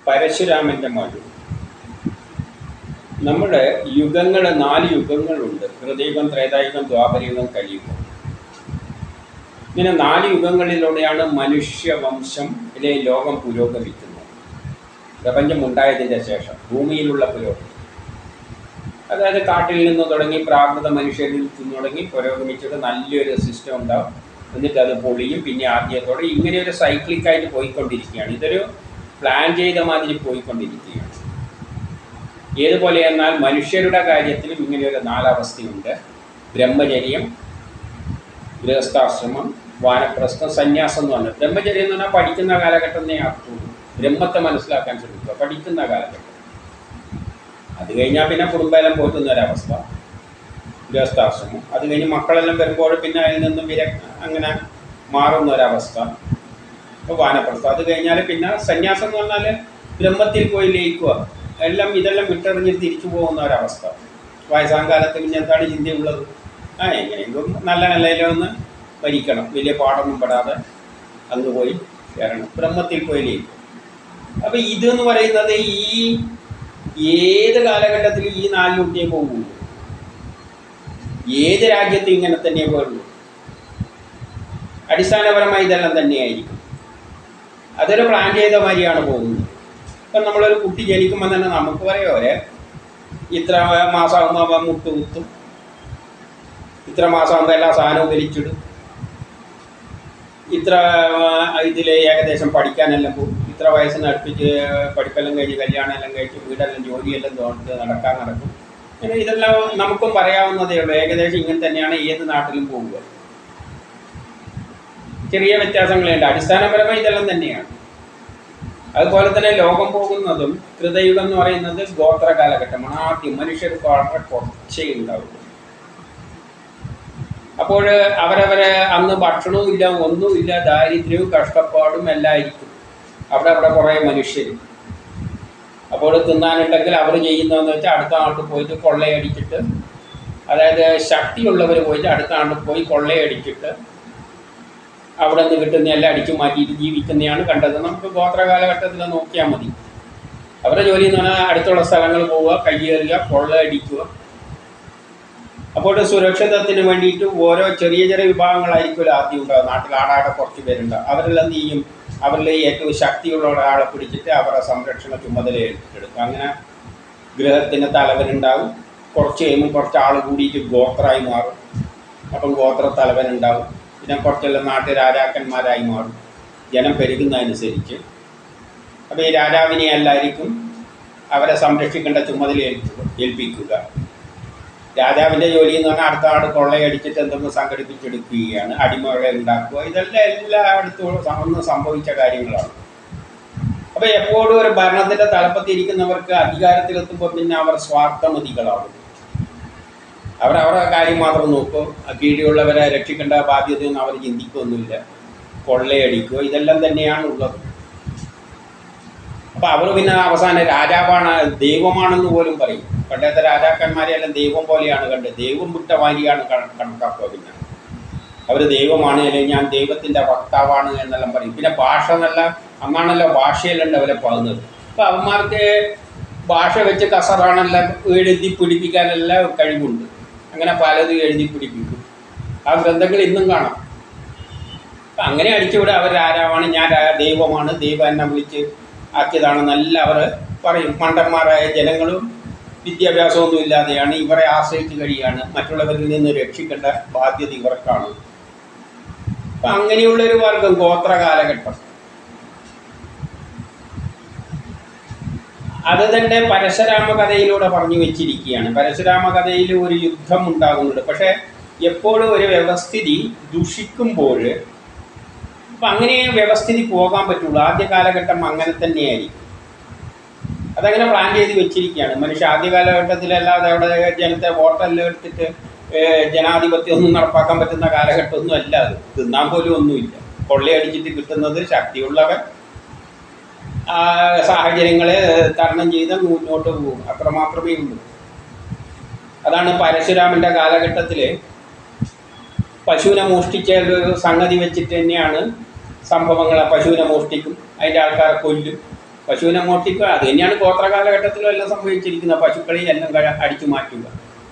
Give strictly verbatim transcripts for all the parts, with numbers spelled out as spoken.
പരശുരാമൻ്റെ മഴു. നമ്മുടെ യുഗങ്ങൾ നാല് യുഗങ്ങളുണ്ട്. കൃതയുഗം, ത്രേതായുഗം, ദ്വാപരയുഗം, കലിയുഗം. ഇങ്ങനെ നാല് യുഗങ്ങളിലൂടെയാണ് മനുഷ്യവംശം ഇലെ ലോകം പുരോഗമിക്കുന്നത്. പ്രപഞ്ചം ഉണ്ടായതിൻ്റെ ശേഷം ഭൂമിയിലുള്ള പുരോഗതി, അതായത് കാട്ടിൽ നിന്ന് തുടങ്ങി പ്രാകൃത മനുഷ്യരിൽ നിന്ന് തുടങ്ങി പുരോഗമിച്ചിട്ട് നല്ലൊരു സിസ്റ്റം ഉണ്ടാവും. എന്നിട്ട് അത് പൊളിയും, പിന്നെ ആദ്യത്തോടെ ഇങ്ങനെ ഒരു സൈക്ലിക്കായിട്ട് പോയിക്കൊണ്ടിരിക്കുകയാണ്. ഇതൊരു പ്ലാൻ ചെയ്ത മാതിരി പോയിക്കൊണ്ടിരിക്കുകയാണ്. ഏതുപോലെ എന്നാൽ മനുഷ്യരുടെ കാര്യത്തിലും ഇങ്ങനെ ഒരു നാലവസ്ഥയുണ്ട്. ബ്രഹ്മചര്യം, ഗൃഹസ്ഥാശ്രമം, വാനപ്രസ്ഥം, സന്യാസം എന്ന് പറഞ്ഞാൽ. ബ്രഹ്മചര്യം എന്ന് പറഞ്ഞാൽ പഠിക്കുന്ന കാലഘട്ടം അർത്ഥമുള്ളൂ. ബ്രഹ്മത്തെ മനസ്സിലാക്കാൻ ശ്രമിക്കുക, പഠിക്കുന്ന കാലഘട്ടം. അത് കഴിഞ്ഞാൽ പിന്നെ കുടുംബമെല്ലാം പോറ്റുന്ന ഒരവസ്ഥ, ഗൃഹസ്ഥാശ്രമം. അത് കഴിഞ്ഞ് മക്കളെല്ലാം വരുമ്പോൾ പിന്നെ അതിൽ നിന്നും വിര അങ്ങനെ മാറുന്ന ഒരവസ്ഥ, അപ്പോൾ വാനപ്രസ്ഥം. അത് കഴിഞ്ഞാൽ പിന്നെ സന്യാസം എന്ന് പറഞ്ഞാൽ ബ്രഹ്മത്തിൽ പോയി ലയിക്കുക, എല്ലാം ഇതെല്ലാം വിട്ടെറിഞ്ഞ് തിരിച്ചു പോകുന്ന ഒരവസ്ഥ. വയസ്സാം കാലത്ത് പിന്നെ എന്താണ് ചിന്തയുള്ളത്? ആ എങ്ങനെയെങ്കിലും നല്ല നിലയിലൊന്ന് ഭരിക്കണം, വലിയ പാടൊന്നും പെടാതെ അങ്ങ് പോയി കയറണം, ബ്രഹ്മത്തിൽ പോയി ലയിക്കും. അപ്പോൾ ഇതെന്ന് പറയുന്നത് ഈ ഏത് കാലഘട്ടത്തിൽ ഈ നാലിലൂട്ടിയേ പോകുള്ളൂ. ഏത് രാജ്യത്തും ഇങ്ങനെ തന്നെ പോകുള്ളൂ. അടിസ്ഥാനപരമായി ഇതെല്ലാം തന്നെയായിരിക്കും. അതൊരു പ്ലാൻ ചെയ്ത മാതിരിയാണ് പോകുന്നത്. ഇപ്പം നമ്മളൊരു കുട്ടി ജനിക്കുമ്പോൾ തന്നെ നമുക്ക് പറയോരെ ഇത്ര മാസമാകുമ്പോൾ മുട്ട് കുത്തും, ഇത്ര മാസമാകുമ്പോൾ എല്ലാ സാധനവും വലിച്ചിടും, ഇത്ര ഇതിൽ ഏകദേശം പഠിക്കാനെല്ലാം പോകും, ഇത്ര വയസ്സിന് അടുപ്പിച്ച് പഠിപ്പെല്ലാം കഴിഞ്ഞ് കല്യാണം എല്ലാം കഴിച്ച് വീടെല്ലാം ജോലിയെല്ലാം തോന്നിട്ട് നടക്കാൻ നടക്കും. പിന്നെ ഇതെല്ലാം നമുക്കും പറയാവുന്നതേ ഉള്ളൂ. ഏകദേശം ഇങ്ങനെ തന്നെയാണ് ഏത് നാട്ടിലും പോവുക. ചെറിയ വ്യത്യാസങ്ങളുണ്ട്. അടിസ്ഥാനപരമായി ഇതെല്ലാം തന്നെയാണ്. അതുപോലെ തന്നെ ലോകം പോകുന്നതും കൃതയുഗം എന്ന് പറയുന്നത് ഗോത്ര കാലഘട്ടമാണ്. ആദ്യം മനുഷ്യർക്ക് വളരെ കുറച്ചേ ഉണ്ടാവുള്ളൂ. അപ്പോൾ അവരവരെ അന്ന് ഭക്ഷണവും ഇല്ല, ഒന്നുമില്ല, ദാരിദ്ര്യവും കഷ്ടപ്പാടും എല്ലായിരിക്കും. അവിടെ അവിടെ കുറേ മനുഷ്യർ. അപ്പോൾ തിന്നാനുണ്ടെങ്കിൽ അവർ ചെയ്യുന്നതെന്ന് വെച്ചാൽ അടുത്ത നാട്ടിൽ പോയിട്ട് കൊള്ളയടിച്ചിട്ട്, അതായത് ശക്തിയുള്ളവർ പോയിട്ട് അടുത്ത നാട്ടിൽ പോയി കൊള്ളയടിച്ചിട്ട് അവിടെ നിന്ന് കിട്ടുന്ന എല്ലാം അടിച്ചു മാറ്റിയിട്ട് ജീവിക്കുന്നതാണ് കണ്ടത്. നമുക്ക് ഗോത്ര കാലഘട്ടത്തിൽ നോക്കിയാൽ മതി. അവരുടെ ജോലി എന്ന് പറഞ്ഞാൽ അടുത്തുള്ള സ്ഥലങ്ങൾ പോവുക, കയ്യേറുക, കൊള്ളയടിക്കുക. അപ്പോൾ സുരക്ഷിതത്തിന് വേണ്ടിയിട്ട് ഓരോ ചെറിയ ചെറിയ വിഭാഗങ്ങളായിരിക്കുമല്ലോ ആദ്യം ഉണ്ടാകും. നാട്ടിൽ ആടാടെ കുറച്ച് പേരുണ്ടാവും. അവരെല്ലാം എന്ത് ചെയ്യും? അവരിൽ ഏറ്റവും ശക്തിയുള്ള ഒരാളെ പിടിച്ചിട്ട് അവരുടെ സംരക്ഷണ ചുമതല എടുക്കും. അങ്ങനെ ഗൃഹത്തിൻ്റെ തലവനുണ്ടാവും. കുറച്ച് കഴിയുമ്പോൾ കുറച്ച് ആൾ കൂടിയിട്ട് ഗോത്രമായി മാറും. അപ്പം ഗോത്ര തലവനുണ്ടാവും. പിന്നെ കുറച്ചെല്ലാം നാട്ടു രാജാക്കന്മാരായി മാറും, ജനം പെരുകുന്നതനുസരിച്ച്. അപ്പോൾ ഈ രാജാവിനെ എല്ലാവർക്കും അവരെ സംരക്ഷിക്കേണ്ട ചുമതല ഏൽപ്പിക്കുക. രാജാവിൻ്റെ ജോലി എന്ന് പറഞ്ഞാൽ അടുത്ത ആട് കൊള്ളയടിച്ചിട്ട് എന്തെങ്കിലും സംഘടിപ്പിച്ചെടുക്കുകയാണ്, അടിമകളെ ഉണ്ടാക്കുക. ഇതെല്ലാം എല്ലായിടത്തും ഒന്ന് സംഭവിച്ച കാര്യങ്ങളാണ്. അപ്പോൾ എപ്പോഴും ഒരു ഭരണത്തിൻ്റെ തലപ്പത്തിരിക്കുന്നവർക്ക് അധികാരത്തിലെത്തുമ്പോൾ പിന്നെ അവർ സ്വാർത്ഥമതികളാകും. അവർ അവരുടെ കാര്യം മാത്രം നോക്കും. കീഴിലുള്ളവരെ രക്ഷിക്കേണ്ട ബാധ്യതയൊന്നും അവർ ചിന്തിക്കുകയൊന്നുമില്ല. കൊള്ളയടിക്കുക, ഇതെല്ലാം തന്നെയാണ് ഉള്ളത്. അപ്പോൾ അവർ പിന്നെ അവസാനം രാജാവാണ്, ദൈവമാണെന്ന് പോലും പറയും. പണ്ടത്തെ രാജാക്കന്മാരെല്ലാം ദൈവം പോലെയാണ് കണ്ടത്. ദൈവം വിട്ട മാതിരിയാണ് കണക്കാക്കുക. പിന്നെ അവർ ദൈവമാണ്, അല്ലെങ്കിൽ ഞാൻ ദൈവത്തിൻ്റെ വക്താവാണ് എന്നെല്ലാം പറയും. പിന്നെ ഭാഷ നല്ല അന്നാണല്ലോ ഭാഷയിലുണ്ട് അവരെ പറയുന്നത്. അപ്പോൾ അവന്മാർക്ക് ഭാഷ വെച്ച് കസറാണെല്ലാം എഴുതി പിടിപ്പിക്കാനെല്ലാം കഴിവുണ്ട്. അങ്ങനെ പലതും എഴുതി പിടിപ്പിക്കും. ആ ഗ്രന്ഥങ്ങൾ ഇന്നും കാണാം. അപ്പം അങ്ങനെ അടിച്ചുകൂടെ അവർ ആരാവാണ്, ഞാൻ ദൈവമാണ്, ദൈവം എന്നെ വിളിച്ച് ആക്കിയതാണെന്നല്ല അവർ പറയും. മണ്ടന്മാരായ ജനങ്ങളും വിദ്യാഭ്യാസമൊന്നും ഇല്ലാതെയാണ്, ഇവരെ ആശ്രയിച്ച് കഴിയാണ്. മറ്റുള്ളവരിൽ നിന്ന് രക്ഷിക്കേണ്ട ബാധ്യത ഇവർക്കാണ്. അപ്പം അങ്ങനെയുള്ളൊരു വർഗം ഗോത്ര കാലഘട്ടം. അത് തന്നെ പരശുരാമ കഥയിലൂടെ പറഞ്ഞു വെച്ചിരിക്കുകയാണ്. പരശുരാമ കഥയിൽ ഒരു യുദ്ധം ഉണ്ടാകുന്നുണ്ട്. പക്ഷേ എപ്പോഴും ഒരു വ്യവസ്ഥിതി ദുഷിക്കുമ്പോൾ അപ്പം അങ്ങനെ വ്യവസ്ഥിതി പോകാൻ പറ്റുള്ളൂ. ആദ്യ കാലഘട്ടം അങ്ങനെ തന്നെയായിരിക്കും. അതങ്ങനെ പ്ലാൻ ചെയ്ത് വെച്ചിരിക്കുകയാണ്. മനുഷ്യ ആദ്യ കാലഘട്ടത്തിലല്ലാതെ അവിടെ ജനത്തെ വോട്ടെല്ലാം എടുത്തിട്ട് ജനാധിപത്യം ഒന്നും നടപ്പാക്കാൻ പറ്റുന്ന കാലഘട്ടമൊന്നും അല്ല അത്. തിന്നാൻ പോലും ഒന്നുമില്ല. കൊള്ളയടിച്ചിട്ട് കിട്ടുന്നത് ശക്തിയുള്ളവൻ സാഹചര്യങ്ങളെ തരണം ചെയ്ത് മുന്നോട്ട് പോകും. അത്രമാത്രമേ ഉള്ളൂ. അതാണ് പരശുരാമൻ്റെ കാലഘട്ടത്തിൽ പശുവിനെ മോഷ്ടിച്ച ഒരു സംഗതി വെച്ചിട്ട് തന്നെയാണ് സംഭവങ്ങളെ. പശുവിനെ മോഷ്ടിക്കും, അതിൻ്റെ ആൾക്കാരെ കൊല്ലും, പശുവിനെ മോഷ്ടിക്കുക. അത് തന്നെയാണ് ഗോത്ര കാലഘട്ടത്തിലും എല്ലാം സംഭവിച്ചിരിക്കുന്നത്. പശുക്കളെയും എല്ലാം അടിച്ചു മാറ്റുക.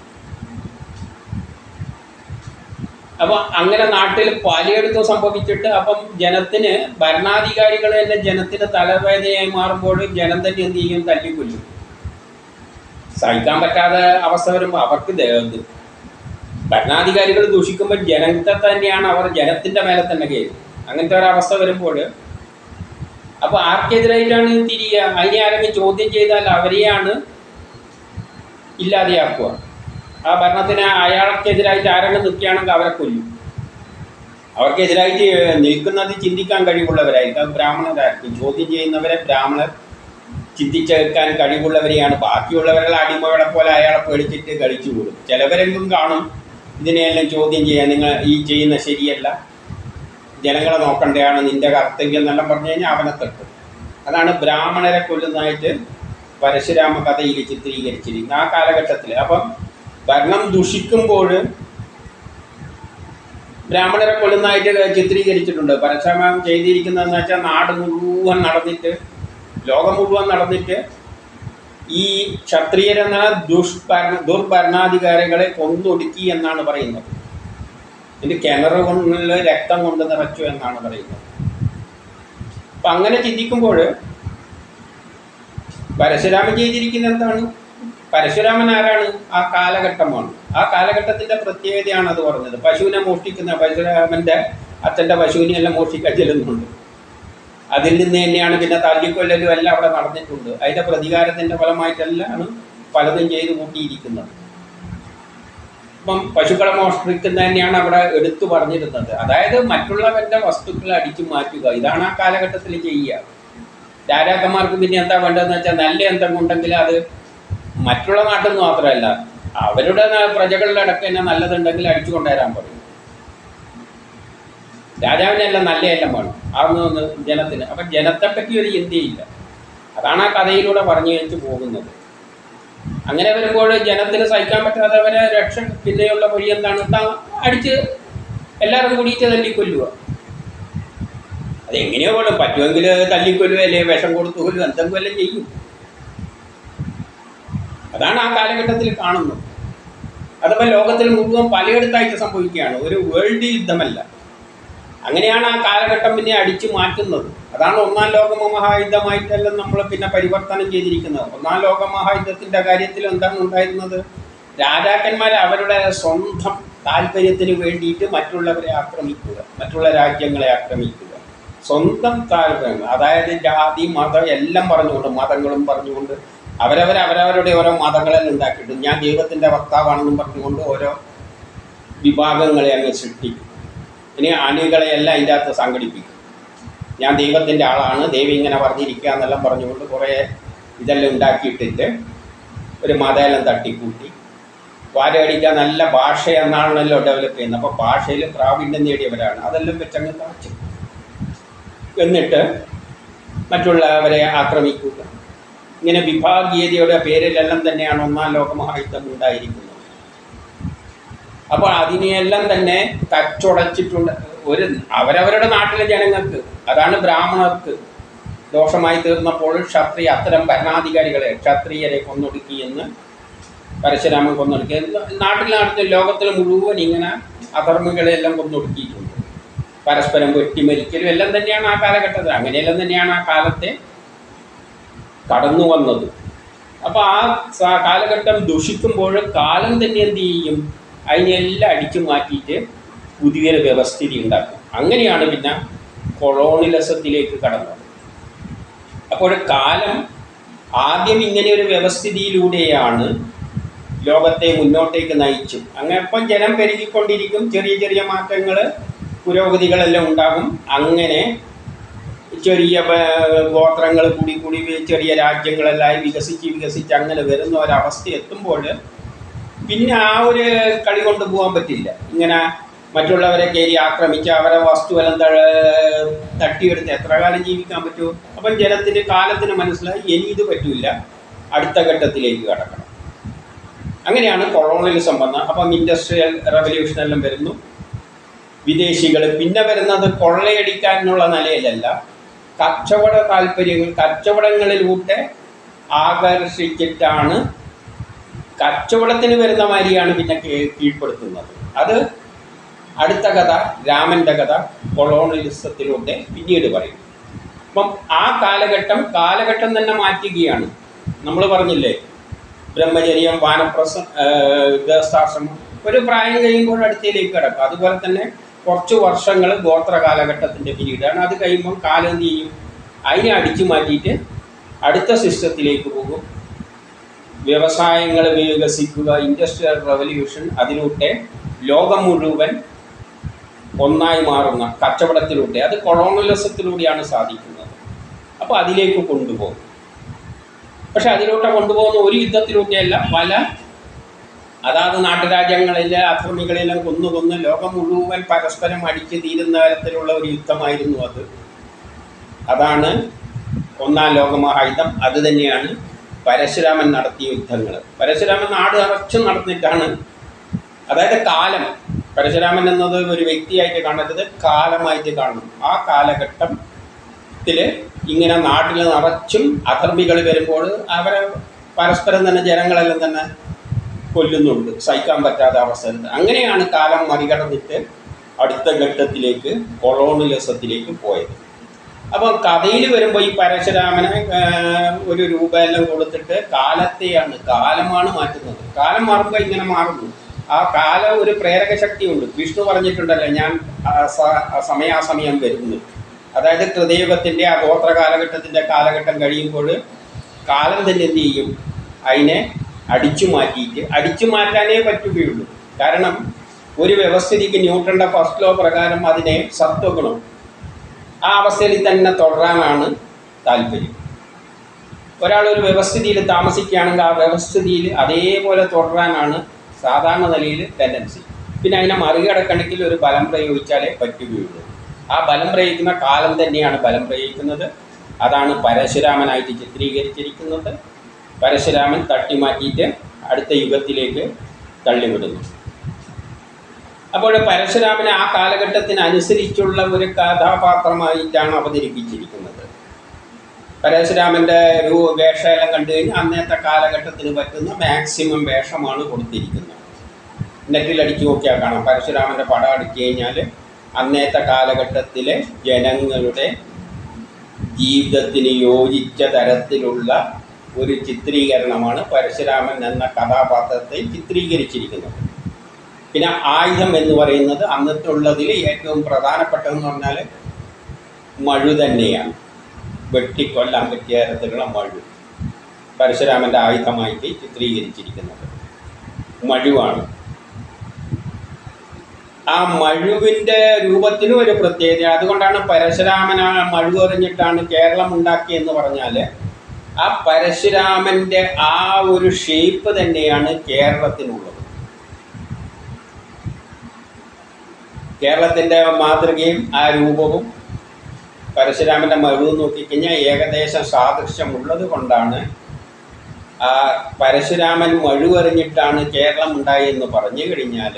അപ്പം അങ്ങനെ നാട്ടിൽ പലയിടത്തും സംഭവിച്ചിട്ട് അപ്പം ജനത്തിന് ഭരണാധികാരികൾ തന്നെ ജനത്തിന് തലവേദനയായി മാറുമ്പോൾ ജനം തന്നെ എന്ത് ചെയ്യും? തല്ലിക്കൊല്ലും. സഹിക്കാൻ പറ്റാതെ അവസ്ഥ വരുമ്പോൾ അവർക്ക് ഇത് ഭരണാധികാരികൾ ദൂഷിക്കുമ്പോൾ ജനത്തെ തന്നെയാണ് അവർ ജനത്തിൻ്റെ മേലെ തന്നെ കയറും. അങ്ങനത്തെ ഒരവസ്ഥ വരുമ്പോൾ അപ്പോൾ ആർക്കെതിരായിട്ടാണ് തിരിയുക? അതിനെ ആരെങ്കിലും ചോദ്യം ചെയ്താൽ അവരെയാണ് ഇല്ലാതെയാക്കുക. ആ ഭരണത്തിന് അയാൾക്കെതിരായിട്ട് ആരെങ്കിലും നിൽക്കുകയാണെങ്കിൽ അവരെ കൊല്ലും. അവർക്കെതിരായിട്ട് നിൽക്കുന്നത് ചിന്തിക്കാൻ കഴിവുള്ളവരായിരിക്കും. അത് ബ്രാഹ്മണരായിരിക്കും. ചോദ്യം ചെയ്യുന്നവരെ ബ്രാഹ്മണർ ചിന്തിച്ചെടുക്കാൻ കഴിവുള്ളവരെയാണ്. ബാക്കിയുള്ളവരുടെ അടിമകളെ പോലെ അയാളെ പേടിച്ചിട്ട് കളിച്ചു കൂടും. ചിലവരെങ്കിലും കാണും ഇതിനെയെല്ലാം ചോദ്യം ചെയ്യാൻ, നിങ്ങൾ ഈ ചെയ്യുന്ന ശരിയല്ല, ജനങ്ങളെ നോക്കേണ്ടതാണ്, നിന്റെ കർത്തവ്യം എന്നെല്ലാം പറഞ്ഞു കഴിഞ്ഞാൽ അവനെ തട്ടും. അതാണ് ബ്രാഹ്മണരെ കൊല്ലുന്നതായിട്ട് പരശുരാമ കഥയിൽ ചിത്രീകരിച്ചിരിക്കുന്നത് ആ കാലഘട്ടത്തിൽ. അപ്പം ഭരണം ദുഷിക്കുമ്പോൾ ബ്രാഹ്മണരെ കൊല്ലുന്നതായിട്ട് ചിത്രീകരിച്ചിട്ടുണ്ട്. പരശുരാമൻ ചെയ്തിരിക്കുന്നതെന്ന് വെച്ചാൽ നാട് മുഴുവൻ നടന്നിട്ട്, ലോകം മുഴുവൻ നടന്നിട്ട് ഈ ക്ഷത്രിയരെന്ന ദുഷ്ഭരണ ദുർഭരണാധികാരികളെ കൊന്നൊടുക്കി എന്നാണ് പറയുന്നത്. ഇതിൻ്റെ കിണറ് കൊണ്ട് രക്തം കൊണ്ട് നിറച്ചു എന്നാണ് പറയുന്നത്. അപ്പം അങ്ങനെ ചിന്തിക്കുമ്പോൾ പരശുരാമൻ ചെയ്തിരിക്കുന്ന എന്താണ്? പരശുരാമൻ ആരാണ്? ആ കാലഘട്ടമാണ്. ആ കാലഘട്ടത്തിൻ്റെ പ്രത്യേകതയാണ് അത് പറഞ്ഞത്. പശുവിനെ മോഷ്ടിക്കുന്ന പരശുരാമൻ്റെ അച്ഛൻ്റെ പശുവിനെ എല്ലാം മോഷ്ടിക്കാൻ ചെല്ലുന്നുണ്ട്. അതിൽ നിന്ന് തന്നെയാണ് പിന്നെ തല്ലിക്കൊല്ലലും എല്ലാം അവിടെ നടന്നിട്ടുണ്ട്. അതിൻ്റെ പ്രതികാരത്തിൻ്റെ ഫലമായിട്ടെല്ലാം പലതും ചെയ്ത് കൂട്ടിയിരിക്കുന്നത്. ഇപ്പം പശുക്കളെ മോഷ്ടിക്കുന്ന തന്നെയാണ് അവിടെ എടുത്തു പറഞ്ഞിരുന്നത്. അതായത് മറ്റുള്ളവരുടെ വസ്തുക്കളെ അടിച്ചു മാറ്റുക. ഇതാണ് ആ കാലഘട്ടത്തിൽ ചെയ്യുക. രാജാക്കന്മാർക്ക് പിന്നെ എന്താ വേണ്ടതെന്ന് വെച്ചാൽ നല്ല എന്തെങ്കിലും ഉണ്ടെങ്കിൽ അത് മറ്റുള്ള നാട്ടിൽ നിന്ന് മാത്രമല്ല, അവരുടെ പ്രജകളുടെ ഇടയ്ക്ക് തന്നെ നല്ലതുണ്ടെങ്കിൽ അടിച്ചു കൊണ്ടുവരാൻ പറയും. രാജാവിനെല്ലാം നല്ലതെല്ലാം വേണം അതൊന്ന് ജനത്തിന്. അപ്പം ജനത്തെപ്പറ്റി ഒരു ചിന്തയില്ല. അതാണ് ആ കഥയിലൂടെ പറഞ്ഞു വെച്ച് പോകുന്നത്. അങ്ങനെ വരുമ്പോൾ ജനത്തിന് സഹിക്കാൻ പറ്റാതെ അവരെ രക്ഷ പിന്നെയുള്ള വഴി എന്താണ്? അടിച്ച് എല്ലാവരും കൂടിയിട്ട് തല്ലിക്കൊല്ലുക. അതെങ്ങനെയോ കൊല്ലും, പറ്റുമെങ്കിൽ തല്ലിക്കൊല്ലുക, അല്ലെങ്കിൽ വിഷം കൊടുത്തു കൊല്ലും, എന്തെങ്കിലും എല്ലാം ചെയ്യും. അതാണ് ആ കാലഘട്ടത്തിൽ കാണുന്നത്. അതപ്പോൾ ലോകത്തിൽ മുഴുവൻ പലയിടത്തായിട്ട് സംഭവിക്കുകയാണ്. ഒരു വേൾഡ് യുദ്ധമല്ല. അങ്ങനെയാണ് ആ കാലഘട്ടം പിന്നെ അടിച്ചു മാറ്റുന്നത്. അതാണ് ഒന്നാം ലോക മഹായുദ്ധമായിട്ടെല്ലാം നമ്മൾ പിന്നെ പരിവർത്തനം ചെയ്തിരിക്കുന്നത്. ഒന്നാം ലോക മഹായുദ്ധത്തിൻ്റെ കാര്യത്തിൽ എന്താണ് ഉണ്ടായിരുന്നത്? രാജാക്കന്മാർ അവരുടെ സ്വന്തം താല്പര്യത്തിന് വേണ്ടിയിട്ട് മറ്റുള്ളവരെ ആക്രമിക്കുക, മറ്റുള്ള രാജ്യങ്ങളെ ആക്രമിക്കുക, സ്വന്തം താല്പര്യം. അതായത് ജാതി മതം എല്ലാം പറഞ്ഞുകൊണ്ട്, മതങ്ങളും പറഞ്ഞുകൊണ്ട് അവരവർ അവരവരുടെ ഓരോ മതങ്ങളെല്ലാം ഉണ്ടാക്കിയിട്ട് ഞാൻ ദൈവത്തിൻ്റെ വക്താവാണെന്നും പറഞ്ഞുകൊണ്ട് ഓരോ വിഭാഗങ്ങളെ അങ്ങ് സൃഷ്ടിക്കും. ഇനി അണികളെയെല്ലാം അതിൻ്റെ അകത്ത് സംഘടിപ്പിക്കും. ഞാൻ ദൈവത്തിൻ്റെ ആളാണ്, ദൈവം ഇങ്ങനെ പറഞ്ഞിരിക്കുക എന്നെല്ലാം പറഞ്ഞുകൊണ്ട് കുറേ ഇതെല്ലാം ഉണ്ടാക്കിയിട്ടിട്ട് ഒരു മതമെല്ലാം തട്ടിക്കൂട്ടി വാരടിക്കാൻ നല്ല ഭാഷ എന്നാണല്ലോ ഡെവലപ്പ് ചെയ്യുന്നത്. അപ്പോൾ ഭാഷയിൽ പ്രാവീണ്യം നേടിയവരാണ്. അതെല്ലാം വെച്ചങ്ങ് കാച്ചു എന്നിട്ട് മറ്റുള്ളവരെ ആക്രമിക്കുക. ഇങ്ങനെ വിഭാഗീയതയുടെ പേരിലെല്ലാം തന്നെയാണ് ഒന്നാം ലോകമഹായുദ്ധം ഉണ്ടായിരിക്കുന്നത്. അപ്പോൾ അതിനെയെല്ലാം തന്നെ തച്ചുടച്ചിട്ടുണ്ട്. ഒരു അവരവരുടെ നാട്ടിലെ ജനങ്ങൾക്ക്, അതാണ് ബ്രാഹ്മണർക്ക് ദോഷമായി തീർന്നപ്പോൾ ക്ഷത്രിയ അത്തരം ഭരണാധികാരികളെ ക്ഷത്രിയരെ കൊന്നൊടുക്കി എന്ന് പരശുരാമൻ കൊന്നൊടുക്കി. നാട്ടിൽ നടത്തി ലോകത്തിൽ മുഴുവൻ ഇങ്ങനെ അധർമ്മികളെല്ലാം കൊന്നൊടുക്കിയിട്ടുണ്ട്. പരസ്പരം വെട്ടിമരിക്കലും എല്ലാം തന്നെയാണ് ആ കാലഘട്ടത്തിൽ. അങ്ങനെയെല്ലാം തന്നെയാണ് ആ കാലത്തെ കടന്നു വന്നത്. അപ്പോൾ ആ കാലഘട്ടം ദുഷിക്കുമ്പോൾ കാലം തന്നെ എന്ത് ചെയ്യും? അതിനെല്ലാം അടിച്ചു മാറ്റിയിട്ട് പുതിയൊരു വ്യവസ്ഥിതി ഉണ്ടാക്കും. അങ്ങനെയാണ് പിന്നെ കൊളോണിയലിസത്തിലേക്ക് കടന്നത്. അപ്പോൾ കാലം ആദ്യം ഇങ്ങനെ ഒരു വ്യവസ്ഥിതിയിലൂടെയാണ് ലോകത്തെ മുന്നോട്ടേക്ക് നയിച്ചു. അങ്ങനെ ഇപ്പം ജനം പെരുകിക്കൊണ്ടിരിക്കും, ചെറിയ ചെറിയ മാറ്റങ്ങൾ പുരോഗതികളെല്ലാം ഉണ്ടാകും. അങ്ങനെ ചെറിയ ഗോത്രങ്ങൾ കൂടി കൂടി ചെറിയ രാജ്യങ്ങളെല്ലാം വികസിച്ച് വികസിച്ച് അങ്ങനെ വരുന്ന ഒരവസ്ഥ എത്തുമ്പോൾ പിന്നെ ആ ഒരു കളി കൊണ്ട് പോകാൻ പറ്റില്ല. ഇങ്ങനെ മറ്റുള്ളവരെ കയറി ആക്രമിച്ച് അവരെ വസ്തുവെല്ലാം തട്ടിയെടുത്ത് എത്ര കാലം ജീവിക്കാൻ പറ്റുമോ? അപ്പം ജനത്തിന് കാലത്തിന് മനസ്സിലായി ഇനി ഇത് പറ്റില്ല, അടുത്ത ഘട്ടത്തിലേക്ക് കടക്കണം. അങ്ങനെയാണ് കൊളോണിയലിസം വന്നത്. അപ്പം ഇൻഡസ്ട്രിയൽ റവല്യൂഷനെല്ലാം വരുന്നു. വിദേശികൾ പിന്നെ വരുന്നത് കൊള്ളയടിക്കാനുള്ള നിലയിലല്ല, കച്ചവട താല്പര്യങ്ങൾ, കച്ചവടങ്ങളിലൂടെ ആകർഷിച്ചിട്ടാണ് കച്ചവടത്തിന് വരുന്ന മാതിരിയാണ് പിന്നെ കീഴ്പ്പെടുത്തുന്നത്. അത് അടുത്ത കഥ, രാമൻ്റെ കഥ കൊളോണിയലിസത്തിലൂടെ പിന്നീട് പറയും. അപ്പം ആ കാലഘട്ടം കാലഘട്ടം തന്നെ മാറ്റുകയാണ്. നമ്മൾ പറഞ്ഞില്ലേ, ബ്രഹ്മചര്യം, വാനപ്രസ്ഥം, ഗൃഹസ്ഥാശ്രമം, ഒരു പ്രായം കഴിയുമ്പോൾ അടുത്തയിലേക്ക് കിടക്കും. അതുപോലെ തന്നെ കുറച്ച് വർഷങ്ങൾ ഗോത്ര കാലഘട്ടത്തിൻ്റെ പീരീഡാണ്. അത് കഴിയുമ്പം കാലം എന്ത് ചെയ്യും, അതിനെ അടിച്ചു മാറ്റിയിട്ട് അടുത്ത സിസ്റ്റത്തിലേക്ക് പോകും. വ്യവസായങ്ങൾ വികസിക്കുക, ഇൻഡസ്ട്രിയൽ റവല്യൂഷൻ, അതിലൂടെ ലോകം മുഴുവൻ ഒന്നായി മാറുന്ന കച്ചവടത്തിലൂടെ, അത് കൊളോണിയലിസത്തിലൂടെയാണ് സാധിക്കുന്നത്. അപ്പോൾ അതിലേക്ക് കൊണ്ടുപോകും. പക്ഷെ അതിലൂടെ കൊണ്ടുപോകുന്ന ഒരു യുദ്ധത്തിലൂടെയല്ല, പല അതാത് നാട്ടുരാജ്യങ്ങളിലെ അക്രമികളെല്ലാം കൊന്നു കൊന്ന് ലോകം മുഴുവൻ പരസ്പരം അടിച്ചു തീരുന്ന തരത്തിലുള്ള ഒരു യുദ്ധമായിരുന്നു അത്. അതാണ് ഒന്നാം ലോകമഹായുദ്ധം. അത് തന്നെയാണ് പരശുരാമൻ നടത്തിയ യുദ്ധങ്ങൾ. പരശുരാമൻ നാട് അറച്ചു നടന്നിട്ടാണ്, അതായത് കാലം, പരശുരാമൻ എന്നത് ഒരു വ്യക്തിയായിട്ട് കാണരുത്, കാലമായിട്ട് കാണണം. ആ കാലഘട്ടത്തിൽ ഇങ്ങനെ നാട്ടിൽ നിറച്ചും അധർമ്മികൾ വരുമ്പോൾ അവരെ പരസ്പരം തന്നെ ജനങ്ങളെല്ലാം തന്നെ കൊല്ലുന്നുണ്ട്, സഹിക്കാൻ പറ്റാത്ത അവസരത്തിൽ. അങ്ങനെയാണ് കാലം മറികടന്നിട്ട് അടുത്ത ഘട്ടത്തിലേക്ക്, കൊളോണിയലിസത്തിലേക്ക് പോയത്. അപ്പോൾ കഥയിൽ വരുമ്പോൾ ഈ പരശുരാമനെ ഒരു രൂപ എല്ലാം കൊടുത്തിട്ട് കാലത്തെയാണ്, കാലമാണ് മാറ്റുന്നത്. കാലം മാറുമ്പോൾ ഇങ്ങനെ മാറുന്നു. ആ കാലം ഒരു പ്രേരക ശക്തിയുണ്ട്. വിഷ്ണു പറഞ്ഞിട്ടുണ്ടല്ലോ, ഞാൻ സമയാസമയം വരുന്നു. അതായത് കൃതയുഗത്തിൻ്റെ ആ ഗോത്ര കാലഘട്ടത്തിൻ്റെ കാലഘട്ടം കഴിയുമ്പോൾ കാലം തന്നെ എന്ത് ചെയ്യും, അതിനെ അടിച്ചു മാറ്റിയിട്ട്, അടിച്ചു മാറ്റാനേ പറ്റുകയുള്ളൂ. കാരണം ഒരു വ്യവസ്ഥിതിക്ക് ന്യൂട്ടൻ്റെ ഫസ്റ്റ് ലോ പ്രകാരം അതിനെ സത്വഗുണം ആ അവസ്ഥയിൽ തന്നെ തുടരാനാണ് താല്പര്യം. ഒരാളൊരു വ്യവസ്ഥിതിയിൽ താമസിക്കുകയാണെങ്കിൽ ആ വ്യവസ്ഥിതിയിൽ അതേപോലെ തുടരാനാണ് സാധാരണ നിലയിൽ ടെൻഡൻസി. പിന്നെ അതിനെ മറികടക്കണമെങ്കിൽ ഒരു ബലം പ്രയോഗിച്ചാലേ പറ്റുകയുള്ളൂ. ആ ബലം പ്രയോഗിക്കുന്ന കാലം തന്നെയാണ് ബലം പ്രയോഗിക്കുന്നത്. അതാണ് പരശുരാമനായിട്ട് ചിത്രീകരിച്ചിരിക്കുന്നത്. പരശുരാമൻ തട്ടിമാറ്റിയിട്ട് അടുത്ത യുഗത്തിലേക്ക് തള്ളിവിടുന്നു. അപ്പോൾ പരശുരാമനെ ആ കാലഘട്ടത്തിനനുസരിച്ചുള്ള ഒരു കഥാപാത്രമായിട്ടാണ് അവതരിപ്പിച്ചിരിക്കുന്നത്. പരശുരാമൻ്റെ ഒരു വേഷമെല്ലാം കണ്ടു കഴിഞ്ഞാൽ അന്നത്തെ കാലഘട്ടത്തിന് പറ്റുന്ന മാക്സിമം വേഷമാണ് കൊടുത്തിരിക്കുന്നത്. നെറ്റിലടിച്ചു നോക്കിയാൽ കാണാം. പരശുരാമൻ്റെ പടം അടിച്ചു കഴിഞ്ഞാൽ അന്നത്തെ കാലഘട്ടത്തിലെ ജനങ്ങളുടെ ജീവിതത്തിന് യോജിച്ച തരത്തിലുള്ള ഒരു ചിത്രീകരണമാണ് പരശുരാമൻ എന്ന കഥാപാത്രത്തെ ചിത്രീകരിച്ചിരിക്കുന്നത്. പിന്നെ ആയുധം എന്ന് പറയുന്നത് അന്നത്തുള്ളതിൽ ഏറ്റവും പ്രധാനപ്പെട്ടതെന്ന് പറഞ്ഞാൽ മഴു തന്നെയാണ്. വെട്ടിക്കൊല്ലാൻ പറ്റിയ തരത്തിലുള്ള മഴു പരശുരാമൻ്റെ ആയുധമായിട്ട് ചിത്രീകരിച്ചിരിക്കുന്നത് മഴുവാണ്. ആ മഴുവിൻ്റെ രൂപത്തിനും ഒരു പ്രത്യേകത. അതുകൊണ്ടാണ് പരശുരാമൻ മഴു എറിഞ്ഞിട്ടാണ് കേരളം ഉണ്ടാക്കിയെന്ന് പറഞ്ഞാൽ ആ പരശുരാമൻ്റെ ആ ഒരു ഷേപ്പ് തന്നെയാണ് കേരളത്തിനുള്ളത്. കേരളത്തിൻ്റെ മാതൃകയും ആ രൂപവും പരശുരാമൻ്റെ മഴുവ് നോക്കിക്കഴിഞ്ഞാൽ ഏകദേശം സാദൃശ്യമുള്ളത് കൊണ്ടാണ് ആ പരശുരാമൻ മഴുവെറിഞ്ഞിട്ടാണ് കേരളം ഉണ്ടായെന്ന് പറഞ്ഞു കഴിഞ്ഞാൽ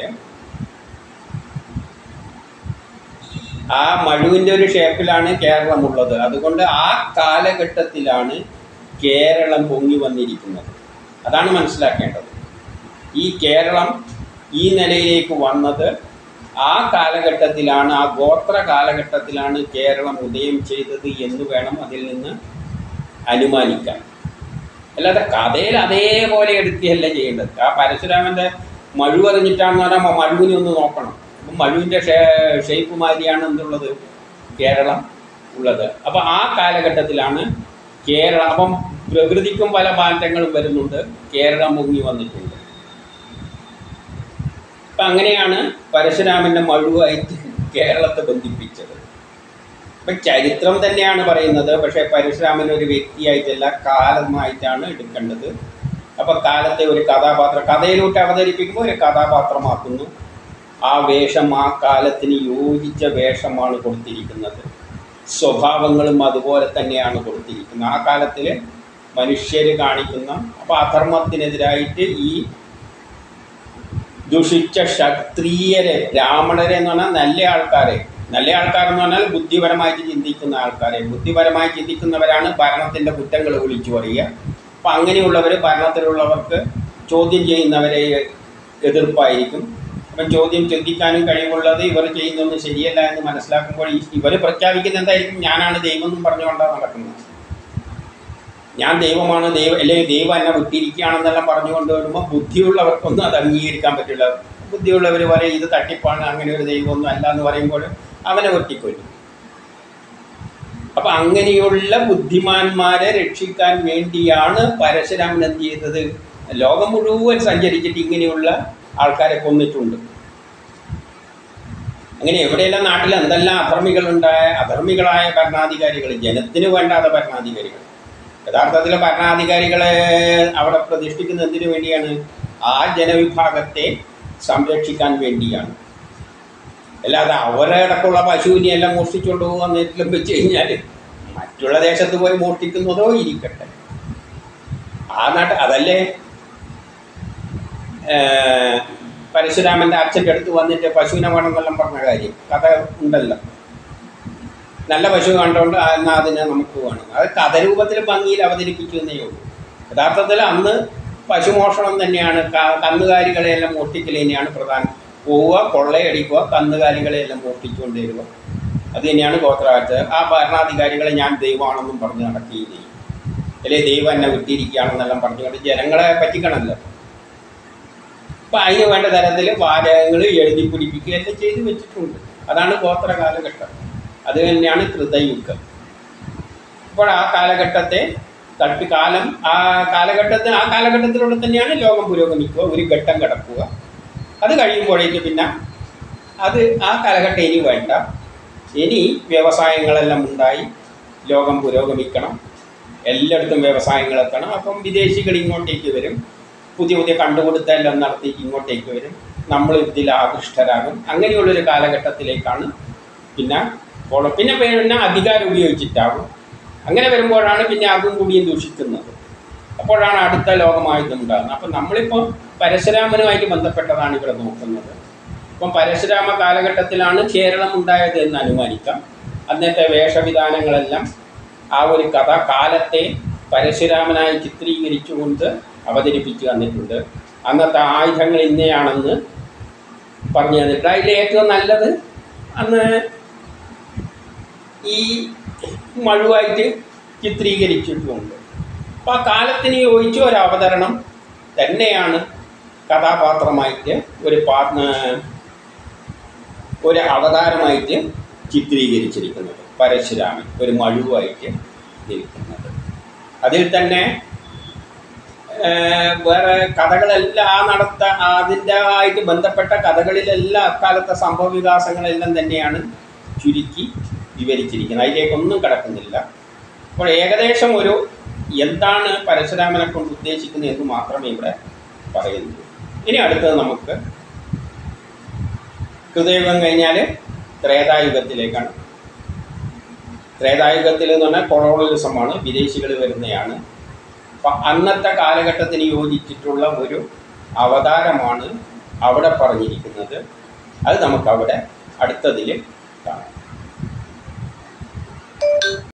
ആ മഴുവിൻ്റെ ഒരു ഷേപ്പിലാണ് കേരളമുള്ളത്. അതുകൊണ്ട് ആ കാലഘട്ടത്തിലാണ് കേരളം പൊങ്ങി വന്നിരിക്കുന്നത്. അതാണ് മനസ്സിലാക്കേണ്ടത്. ഈ കേരളം ഈ നിലയിലേക്ക് വന്നത് ആ കാലഘട്ടത്തിലാണ്, ആ ഗോത്ര കാലഘട്ടത്തിലാണ് കേരളം ഉദയം ചെയ്തത് എന്ന് വേണം അതിൽ നിന്ന് അനുമാനിക്കാൻ. അല്ലാതെ കഥയിൽ അതേപോലെ എടുക്കുകയല്ല ചെയ്യേണ്ടത്. ആ പരശുരാമൻ്റെ മഴുവെറിഞ്ഞിട്ടാണെന്ന് പറയുമ്പോൾ മഴുവിനെ ഒന്ന് നോക്കണം. അപ്പം മഴുവിൻ്റെ ഷേ ഷേപ്പ് മാതിരിയാണ് എന്തുള്ളത്, കേരളം ഉള്ളത്. അപ്പോൾ ആ കാലഘട്ടത്തിലാണ് കേരളം. അപ്പം പ്രകൃതിക്കും പല മാറ്റങ്ങളും വരുന്നുണ്ട്. കേരളം മുങ്ങി വന്നിട്ടുണ്ട്. അപ്പം അങ്ങനെയാണ് പരശുരാമൻ്റെ മഴുവായിട്ട് കേരളത്തെ ബന്ധിപ്പിച്ചത്. ഇപ്പം ചരിത്രം തന്നെയാണ് പറയുന്നത്. പക്ഷേ പരശുരാമൻ ഒരു വ്യക്തിയായിട്ടല്ല, കാലമായിട്ടാണ് എടുക്കേണ്ടത്. അപ്പോൾ കാലത്തെ ഒരു കഥാപാത്രം കഥയിലൂടെ അവതരിപ്പിക്കുമ്പോൾ ഒരു കഥാപാത്രമാക്കുന്നു. ആ വേഷം ആ കാലത്തിന് യോജിച്ച വേഷമാണ് കൊടുത്തിരിക്കുന്നത്. സ്വഭാവങ്ങളും അതുപോലെ തന്നെയാണ് കൊടുത്തിരിക്കുന്നത്. ആ കാലത്തിൽ മനുഷ്യർ കാണിക്കുന്ന അപ്പോൾ അധർമ്മത്തിനെതിരായിട്ട് ഈ ദുഷിച്ച ക്ഷത്രിയരെ, ബ്രാഹ്മണരെ എന്ന് പറഞ്ഞാൽ നല്ല ആൾക്കാരെ, നല്ല ആൾക്കാരെന്ന് പറഞ്ഞാൽ ബുദ്ധിപരമായിട്ട് ചിന്തിക്കുന്ന ആൾക്കാരെ, ബുദ്ധിപരമായി ചിന്തിക്കുന്നവരാണ് ഭരണത്തിൻ്റെ കുറ്റങ്ങൾ വിളിച്ചു പറയുക. അപ്പം അങ്ങനെയുള്ളവർ ഭരണത്തിലുള്ളവർക്ക് ചോദ്യം ചെയ്യുന്നവരെ എതിർപ്പായിരിക്കും. അപ്പം ചോദ്യം ചിന്തിക്കാനും കഴിവുള്ളത് ഇവർ ചെയ്യുന്നതൊന്നും ശരിയല്ല എന്ന് മനസ്സിലാക്കുമ്പോൾ ഇവർ പ്രഖ്യാപിക്കുന്ന എന്തായിരിക്കും, ഞാനാണ് ദൈവം എന്നും പറഞ്ഞുകൊണ്ടാണ് നടക്കുന്നത്. ഞാൻ ദൈവമാണ്, ദൈവം അല്ലെങ്കിൽ ദൈവം എന്നെ വിട്ടിരിക്കുകയാണെന്നെല്ലാം പറഞ്ഞുകൊണ്ട് വരുമ്പോൾ ബുദ്ധിയുള്ളവർക്കൊന്നും അത് അംഗീകരിക്കാൻ പറ്റില്ല. ബുദ്ധിയുള്ളവർ പറയും ഇത് തട്ടിപ്പാണ്, അങ്ങനെ ഒരു ദൈവമൊന്നും അല്ല എന്ന് പറയുമ്പോൾ അവനെ വെട്ടിക്കൊല്ലും. അപ്പം അങ്ങനെയുള്ള ബുദ്ധിമാന്മാരെ രക്ഷിക്കാൻ വേണ്ടിയാണ് പരശുരാമൻ എന്ത് ചെയ്തത്, ലോകം മുഴുവൻ സഞ്ചരിച്ചിട്ട് ഇങ്ങനെയുള്ള ആൾക്കാരെ കൊന്നിട്ടുണ്ട്. അങ്ങനെ എവിടെയെല്ലാം നാട്ടിൽ എന്തെല്ലാം അധർമ്മികളുണ്ടായ അധർമ്മികളായ ഭരണാധികാരികൾ, ജനത്തിന് വേണ്ടാത്ത ഭരണാധികാരികൾ. യഥാർത്ഥത്തിൽ ഭരണാധികാരികളെ അവിടെ പ്രതിഷ്ഠിക്കുന്നത് എന്തിനു വേണ്ടിയാണ്, ആ ജനവിഭാഗത്തെ സംരക്ഷിക്കാൻ വേണ്ടിയാണ്. അല്ലാതെ അവരുടെ അടക്കമുള്ള പശുവിനെ എല്ലാം മോഷ്ടിച്ചുകൊണ്ട് പോകുക നേരിലും വെച്ച് കഴിഞ്ഞാൽ മറ്റുള്ള ദേശത്ത് പോയി മോഷ്ടിക്കുന്നതോ ഇരിക്കട്ടെ. ആ നാട്ട് അതല്ലേ പരശുരാമൻ്റെ അച്ഛൻ്റെ അടുത്ത് വന്നിട്ട് പശുവിനെ വേണമെന്നെല്ലാം പറഞ്ഞ കാര്യം കഥ ഉണ്ടല്ലോ. നല്ല പശു കണ്ടുകൊണ്ട് എന്നാൽ അതിനെ നമുക്ക് വേണം. അത് കഥരൂപത്തിൽ ഭംഗിയിൽ അവതരിപ്പിക്കുന്നേ ഉള്ളൂ. യഥാർത്ഥത്തിൽ അന്ന് പശുമോഷണം തന്നെയാണ്, കന്നുകാലികളെയെല്ലാം മോഷ്ടിക്കൽ തന്നെയാണ് പ്രധാനം. പോവുക, കൊള്ളയടിക്കുക, കന്നുകാലികളെയെല്ലാം മോഷ്ടിച്ചുകൊണ്ട് വരിക, അത് തന്നെയാണ് ഗോത്രവാഴ്ച. ആ ഭരണാധികാരികളെ ഞാൻ ദൈവമാണെന്നും പറഞ്ഞ് നടക്കുകയും ചെയ്യും. അല്ലെ ദൈവം എന്നെ വിട്ടിരിക്കുകയാണെന്നെല്ലാം പറഞ്ഞുകൊണ്ട് ജനങ്ങളെ പറ്റിക്കണമല്ലോ. അപ്പം അതിന് വേണ്ട തരത്തിൽ വാചകങ്ങൾ എഴുതി പിടിപ്പിക്കുകയെല്ലാം ചെയ്ത് വെച്ചിട്ടുണ്ട്. അതാണ് ഗോത്ര കാലഘട്ടം. അത് തന്നെയാണ് കൃതയുഗം. അപ്പോൾ ആ കാലഘട്ടത്തെ തട്ടി കാലം ആ കാലഘട്ടത്തിൽ ആ കാലഘട്ടത്തിലൂടെ തന്നെയാണ് ലോകം പുരോഗമിക്കുക, ഒരു ഘട്ടം കിടക്കുക. അത് കഴിയുമ്പോഴേക്ക് പിന്നെ അത് ആ കാലഘട്ടം ഇനി വേണ്ട, ഇനി വ്യവസായങ്ങളെല്ലാം ഉണ്ടായി ലോകം പുരോഗമിക്കണം, എല്ലായിടത്തും വ്യവസായങ്ങൾ എത്തണം. അപ്പം വിദേശികൾ ഇങ്ങോട്ടേക്ക് വരും, പുതിയ പുതിയ കണ്ടുപിടുത്തമെല്ലാം നടത്തി ഇങ്ങോട്ടേക്ക് വരും, നമ്മൾ ഇതിൽ ആകൃഷ്ടരാകും. അങ്ങനെയുള്ളൊരു കാലഘട്ടത്തിലേക്കാണ് പിന്നെ പോണം. പിന്നെ പിന്നെ അധികാരം ഉപയോഗിച്ചിട്ടാകും. അങ്ങനെ വരുമ്പോഴാണ് പിന്നെ അതും കൂടിയും ദൂഷിക്കുന്നത്. അപ്പോഴാണ് അടുത്ത ലോകമായുധം ഉണ്ടാകുന്നത്. അപ്പം നമ്മളിപ്പോൾ പരശുരാമനുമായിട്ട് ബന്ധപ്പെട്ടതാണ് ഇവിടെ നോക്കുന്നത്. ഇപ്പം പരശുരാമ കാലഘട്ടത്തിലാണ് കേരളം ഉണ്ടായത് എന്ന് അനുമാനിക്കാം. അന്നത്തെ വേഷവിധാനങ്ങളെല്ലാം ആ ഒരു കഥ കാലത്തെ പരശുരാമനായി ചിത്രീകരിച്ചുകൊണ്ട് അവതരിപ്പിച്ചു തന്നിട്ടുണ്ട്. അന്നത്തെ ആയുധങ്ങൾ ഇന്നയാണെന്ന് പറഞ്ഞു തന്നിട്ടുണ്ട്. അതിൽ ഏറ്റവും നല്ലത് അന്ന് ഈ മഴുവായിട്ട് ചിത്രീകരിച്ചിട്ടുമുണ്ട്. അപ്പോൾ ആ കാലത്തിന് യോജിച്ച ഒരു അവതരണം തന്നെയാണ് കഥാപാത്രമായിട്ട് ഒരു പാ ഒരു അവതാരമായിട്ട് ചിത്രീകരിച്ചിരിക്കുന്നത്. പരശുരാമൻ ഒരു മഴുവായിട്ട് ഇരിക്കുന്നത്. അതിൽ തന്നെ വേറെ കഥകളെല്ലാം ആ നടത്ത അതിൻ്റെ ആയിട്ട് ബന്ധപ്പെട്ട കഥകളിലെല്ലാം അക്കാലത്തെ സംഭവ വികാസങ്ങളെല്ലാം തന്നെയാണ് ചുരുക്കി വിവരിച്ചിരിക്കുന്നത്. അതിലേക്കൊന്നും കിടക്കുന്നില്ല. അപ്പോൾ ഏകദേശം ഒരു എന്താണ് പരശുരാമനെ കൊണ്ട് ഉദ്ദേശിക്കുന്നത് എന്ന് മാത്രമേ ഇവിടെ പറയുന്നു. ഇനി അടുത്തത് നമുക്ക് കൃതയുഗം കഴിഞ്ഞാൽ ത്രേതായുഗത്തിലേക്കാണ്. ത്രേതായുഗത്തിൽ എന്ന് പറഞ്ഞാൽ കൊളോണിയലിസമാണ്, വിദേശികൾ വരുന്നതാണ്. അപ്പം അന്നത്തെ കാലഘട്ടത്തിന് യോജിച്ചിട്ടുള്ള ഒരു അവതാരമാണ് അവിടെ പറഞ്ഞിരിക്കുന്നത്. അത് നമുക്കവിടെ അടുത്തതിൽ കാണാം.